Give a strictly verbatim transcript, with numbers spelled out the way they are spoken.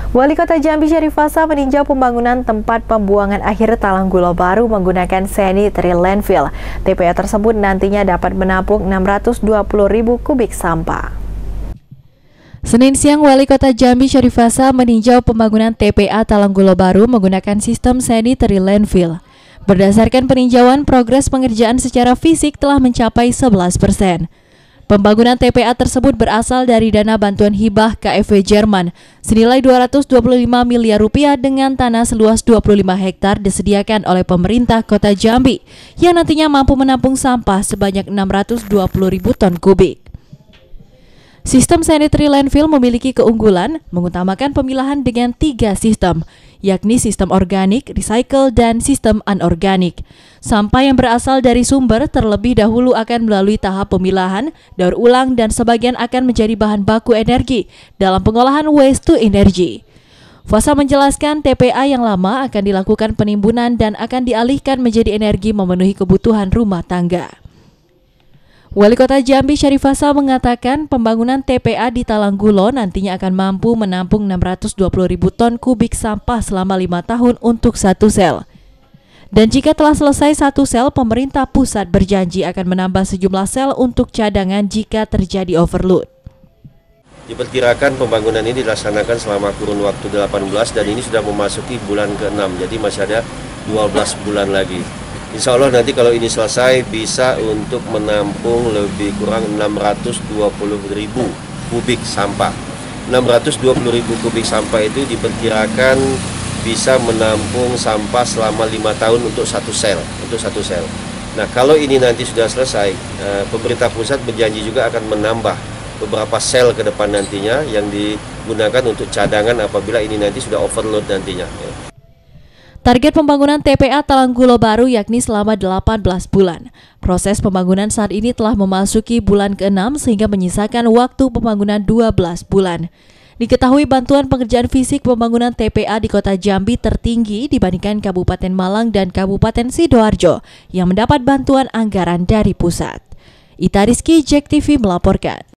Wali Kota Jambi Syarif Fasa meninjau pembangunan tempat pembuangan akhir Talanggulo baru menggunakan sanitary landfill. T P A tersebut nantinya dapat menampung enam ratus dua puluh ribu kubik sampah. Senin siang, Wali Kota Jambi Syarif Fasa meninjau pembangunan T P A Talanggulo baru menggunakan sistem sanitary landfill. Berdasarkan peninjauan, progres pengerjaan secara fisik telah mencapai sebelas persen. Pembangunan T P A tersebut berasal dari dana bantuan hibah K F W Jerman senilai dua ratus dua puluh lima miliar rupiah dengan tanah seluas dua puluh lima hektar disediakan oleh pemerintah Kota Jambi yang nantinya mampu menampung sampah sebanyak enam ratus dua puluh ribu ton kubik. Sistem sanitary landfill memiliki keunggulan mengutamakan pemilahan dengan tiga sistem, yakni sistem organik, recycle, dan sistem anorganik. Sampah yang berasal dari sumber terlebih dahulu akan melalui tahap pemilahan, daur ulang, dan sebagian akan menjadi bahan baku energi dalam pengolahan waste to energy. Fasa menjelaskan T P A yang lama akan dilakukan penimbunan dan akan dialihkan menjadi energi memenuhi kebutuhan rumah tangga. Wali Kota Jambi Syarif Fasa mengatakan pembangunan T P A di Talanggulo nantinya akan mampu menampung enam ratus dua puluh ribu ton kubik sampah selama lima tahun untuk satu sel. Dan jika telah selesai satu sel, pemerintah pusat berjanji akan menambah sejumlah sel untuk cadangan jika terjadi overload. Diperkirakan pembangunan ini dilaksanakan selama kurun waktu delapan belas dan ini sudah memasuki bulan ke enam, jadi masih ada dua belas bulan lagi. Insya Allah nanti kalau ini selesai bisa untuk menampung lebih kurang enam ratus dua puluh ribu kubik sampah. enam ratus dua puluh ribu kubik sampah itu diperkirakan bisa menampung sampah selama lima tahun untuk satu sel, untuk satu sel. Nah, kalau ini nanti sudah selesai, pemerintah pusat berjanji juga akan menambah beberapa sel ke depan nantinya yang digunakan untuk cadangan apabila ini nanti sudah overload nantinya. Target pembangunan T P A Talanggulo baru yakni selama delapan belas bulan. Proses pembangunan saat ini telah memasuki bulan keenam sehingga menyisakan waktu pembangunan dua belas bulan. Diketahui bantuan pengerjaan fisik pembangunan T P A di Kota Jambi tertinggi dibandingkan Kabupaten Malang dan Kabupaten Sidoarjo yang mendapat bantuan anggaran dari pusat. Ita Rizky, Jack T V melaporkan.